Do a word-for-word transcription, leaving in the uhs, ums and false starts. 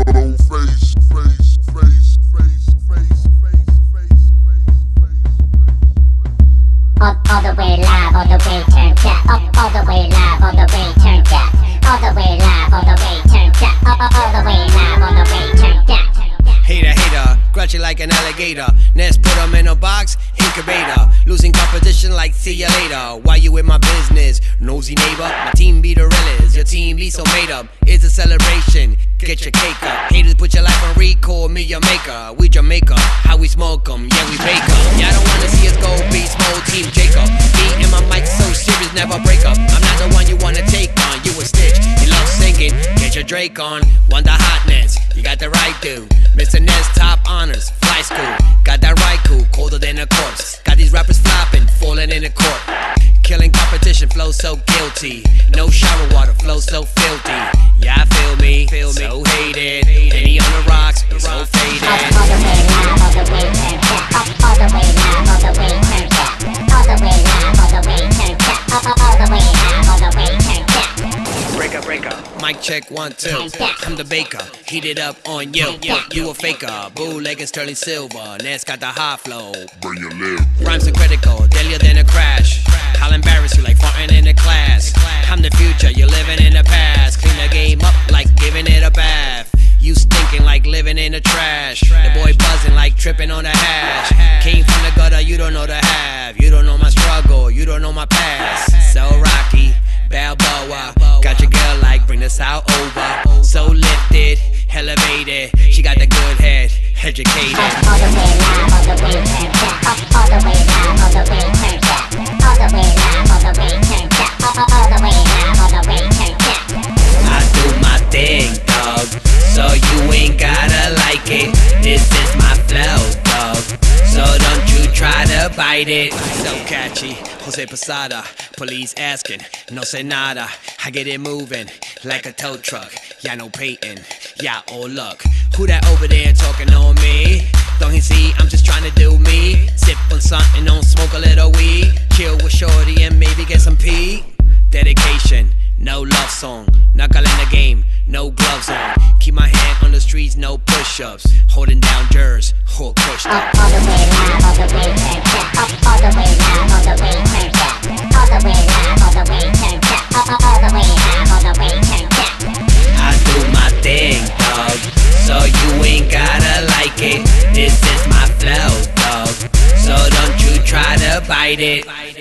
no face, face, face, face, face, face, face, face, all, all the way live, all the way turned up, all, all the way live, all the way turned up, all the way live, all the way turned up, all, all, all the way live, all the way turned up. Hater, hater, grudgy like an alligator. Next put them in a box, incubator. Losing competition like see ya later. Why you in my business? Nosy neighbor, my team be the realest. Your team be so made up. It's a celebration, get your cake up. Haters put your life on recall, me your maker. We Jamaica, how we smoke 'em, yeah we bake 'em. Y'all don't wanna see us go beat small team Jacob. Me and my mic so serious, never break up. I'm not the one you wanna take on, you a stitch. You love singing, get your Drake on. Want the hotness, you got the right dude. Mister Ness, top honors, fly school. Got that right cool, colder than a corpse. Got these rappers flopping, falling in the court. Killing competition, flow so guilty. No shower water, flow so filthy. Yeah, feel me, feel me. So hated. Penny on the rocks, it's so faded. All, all the way live, all the way turned up, all, all the way live, all the way turned up, all the way live, all the way turned up, all, all, all the way live, all the way turned up. Break up, break up. Mic check one, two. I'm the baker. Heat it up on you. You a faker. Bootlegging sterling silver. Ness got the high flow. bring your lip. Rhymes are critical. Deadlier than a crash. I'll embarrass you like farting in a class. I'm the future. You're living in the past. Clean the game up like giving it a bath. You stinking like living in the trash. The boy buzzing like tripping on the hash. Came from the gutter. You don't know the half. You don't know my struggle. You don't know my past. So rocky. Balboa, got your girl like bring the south over. So lifted, elevated, she got the good head, educated. All the way live, all the way turned up, all, all the way live, all the way turned up, all the way live, all the way turned up, all, all the way live, all the way turned up. I do my thing, dog, so you ain't gotta like it. This is my flow, dog, so don't you try to bite it. So catchy, Jose Posada, police asking, no say nada. I get it moving like a tow truck. Yeah, no Peyton, yeah, oh look. Who that over there talking on me? Don't he see I'm just trying to do me? Sip on something, don't smoke a little weed. Chill with shorty and maybe get some pee. Dedication, no love song. Knuckle in the game, no gloves on. Keep my hand on the streets, no push-ups. Holding down jurors, hook pushed All, up. all the way live, all the way turned up, all, all the way live, all the way turned up, all the way live, all the way turned up, all, all, all the way live, all the way turned up. I do my thing, dog, so you ain't gotta like it. This is my flow, dog, so don't you try to bite it.